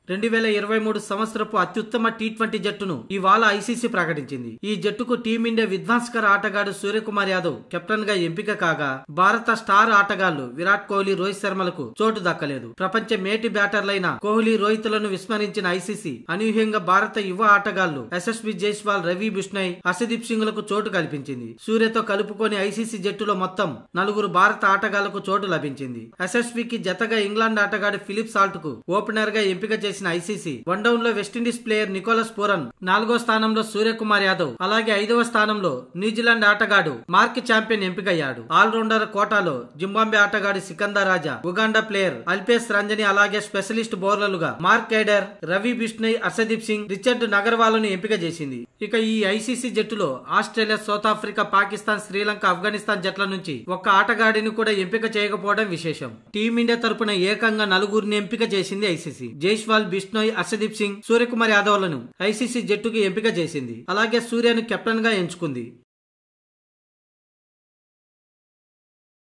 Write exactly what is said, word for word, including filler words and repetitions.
రెండు వేల ఇరవై మూడు సంవత్సరపు అత్యుత్తమ టీ ట్వంటీ జట్టును ఇవాళ ఐసీసీ ప్రకటించింది. ఈ జట్టుకు టీమిండియా విధ్వంసకర ఆటగాడు సూర్యకుమార్ యాదవ్ కెప్టెన్ గా ఎంపిక కాగా భారత స్టార్ ఆటగాళ్లు విరాట్ కోహ్లీ, రోహిత్ శర్మలకు చోటు దక్కలేదు. ప్రపంచ మేటి బ్యాటర్లైన కోహ్లీ, రోహిత్లను విస్మరించిన ఐసీసీ అనూహ్యంగా భారత యువ ఆటగాళ్లు యశస్వి జైస్వాల్, రవి బిష్ణోయ్, హర్షదీప్ సింగ్ లకు చోటు కల్పించింది. సూర్యతో కలుపుకొని ఐసీసీ జట్టులో మొత్తం నలుగురు భారత ఆటగాళ్లకు చోటు లభించింది. యశస్వికి జతగా ఇంగ్లాండ్ ఆటగాడు ఫిలిప్ సాల్ట్ కు ఓపెనర్ గా ఎంపిక చేసిన ఐసీసీ వన్డౌన్ లో వెస్టిండీస్ ప్లేయర్ నికోలస్ పూరన్, నాలుగో స్థానంలో సూర్యకుమార్ యాదవ్, అలాగే ఐదవ స్థానంలో న్యూజిలాండ్ ఆటగాడు మార్క్ చాంపియన్ ఎంపికయ్యాడు. ఆల్రౌండర్ కోటాలో జింబాబ్వే ఆటగాడు సికందర్ రాజా, ఉగాండా ప్లేయర్ అల్పేష్ రంజని, అలాగే స్పెషలిస్ట్ బౌలర్లుగా Mark Adair, Ravi Bishnoi, Harshdeep Singh, Richard Ngarava ను ఎంపిక చేసింది. ఇక ఈ ఐసీసీ జట్టులో Australia, South Africa, Pakistan, Sri Lanka, Afghanistan జట్ల నుంచి ఒక్క ఆటగాడిని కూడా ఎంపిక చేయకపోవడం విశేషం. టీమిండియా తరపున ఏకంగా నలుగురిని ఎంపిక చేసింది ఐసీసీ. జైస్వాల్, బిష్ణోయ్, హర్షదీప్ సింగ్, సూర్యకుమార్ యాదవ్ లను ఐసీసీ జట్టుకి ఎంపిక చేసింది. అలాగే సూర్యను కెప్టెన్ గా ఎంచుకుంది.